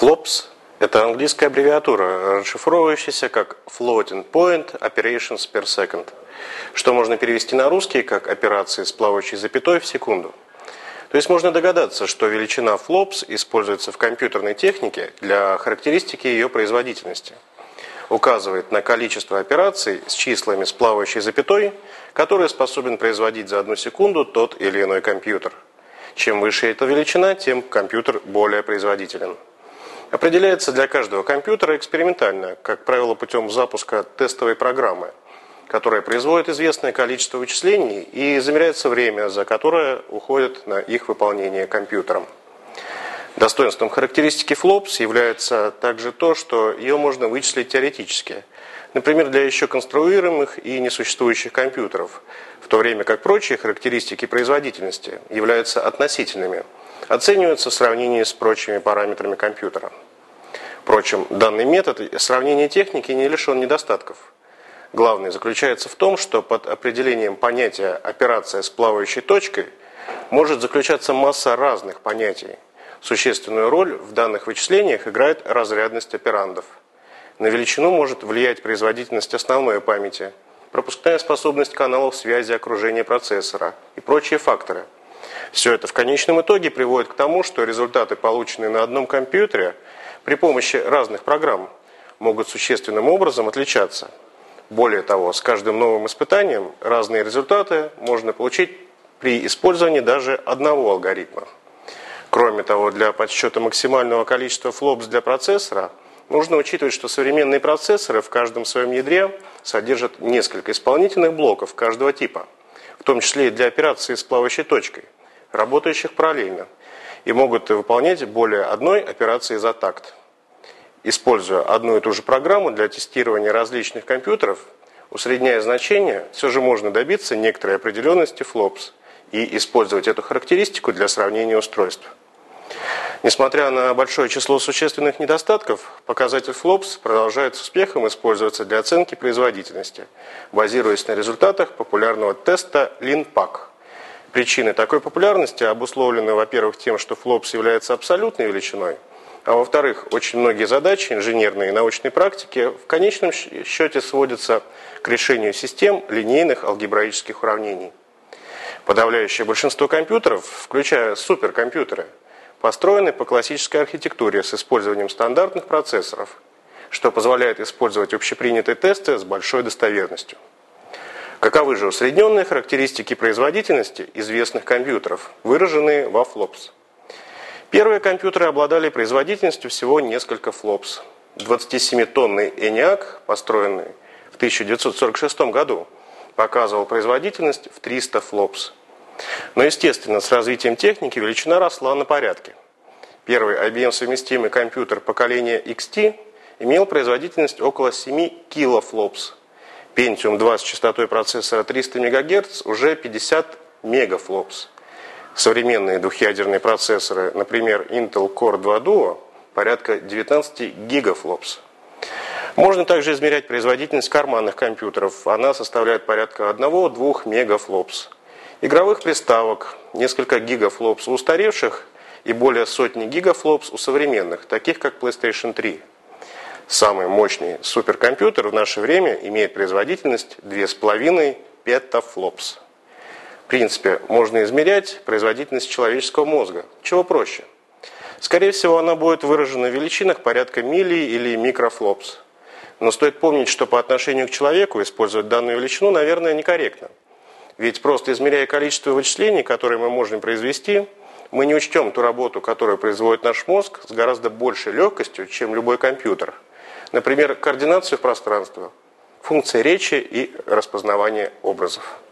FLOPS – это английская аббревиатура, расшифровывающаяся как Floating Point Operations per Second, что можно перевести на русский как операции с плавающей запятой в секунду. То есть можно догадаться, что величина FLOPS используется в компьютерной технике для характеристики ее производительности. Указывает на количество операций с числами с плавающей запятой, которые способен производить за 1 секунду тот или иной компьютер. Чем выше эта величина, тем компьютер более производителен. Определяется для каждого компьютера экспериментально, как правило, путем запуска тестовой программы, которая производит известное количество вычислений и замеряется время, за которое уходит на их выполнение компьютером. Достоинством характеристики FLOPS является также то, что ее можно вычислить теоретически, например, для еще конструируемых и несуществующих компьютеров, в то время как прочие характеристики производительности являются относительными, оцениваются в сравнении с прочими параметрами компьютера. Впрочем, данный метод сравнения техники не лишен недостатков. Главное заключается в том, что под определением понятия «операция с плавающей точкой» может заключаться масса разных понятий. Существенную роль в данных вычислениях играет разрядность операндов. На величину может влиять производительность основной памяти, пропускная способность каналов связи окружения процессора и прочие факторы. Все это в конечном итоге приводит к тому, что результаты, полученные на одном компьютере, при помощи разных программ, могут существенным образом отличаться. Более того, с каждым новым испытанием разные результаты можно получить при использовании даже одного алгоритма. Кроме того, для подсчета максимального количества FLOPS для процессора нужно учитывать, что современные процессоры в каждом своем ядре содержат несколько исполнительных блоков каждого типа, в том числе и для операций с плавающей точкой, работающих параллельно, и могут выполнять более одной операции за такт. Используя одну и ту же программу для тестирования различных компьютеров, усредняя значения, все же можно добиться некоторой определенности FLOPS и использовать эту характеристику для сравнения устройств. Несмотря на большое число существенных недостатков, показатель FLOPS продолжает с успехом использоваться для оценки производительности, базируясь на результатах популярного теста LINPACK. Причины такой популярности обусловлены, во-первых, тем, что FLOPS является абсолютной величиной, а во-вторых, очень многие задачи инженерной и научной практики в конечном счете сводятся к решению систем линейных алгебраических уравнений. Подавляющее большинство компьютеров, включая суперкомпьютеры, построены по классической архитектуре с использованием стандартных процессоров, что позволяет использовать общепринятые тесты с большой достоверностью. Каковы же усредненные характеристики производительности известных компьютеров, выраженные во FLOPS? Первые компьютеры обладали производительностью всего несколько FLOPS. 27-тонный ENIAC, построенный в 1946 году, показывал производительность в 300 FLOPS. Но, естественно, с развитием техники величина росла на порядке. Первый IBM-совместимый компьютер поколения XT имел производительность около 7 килофлопс. Pentium 2 с частотой процессора 300 МГц уже 50 мегафлопс. Современные двухъядерные процессоры, например, Intel Core 2 Duo, порядка 19 гигафлопс. Можно также измерять производительность карманных компьютеров. Она составляет порядка 1-2 мегафлопс. Игровых приставок, несколько гигафлопс у устаревших и более сотни гигафлопс у современных, таких как PlayStation 3. Самый мощный суперкомпьютер в наше время имеет производительность 2,5 петафлопс. В принципе, можно измерять производительность человеческого мозга. Чего проще? Скорее всего, она будет выражена в величинах порядка милли- или микрофлопс. Но стоит помнить, что по отношению к человеку использовать данную величину, наверное, некорректно. Ведь просто измеряя количество вычислений, которые мы можем произвести, мы не учтем ту работу, которую производит наш мозг с гораздо большей легкостью, чем любой компьютер. Например, координацию пространства, функции речи и распознавание образов.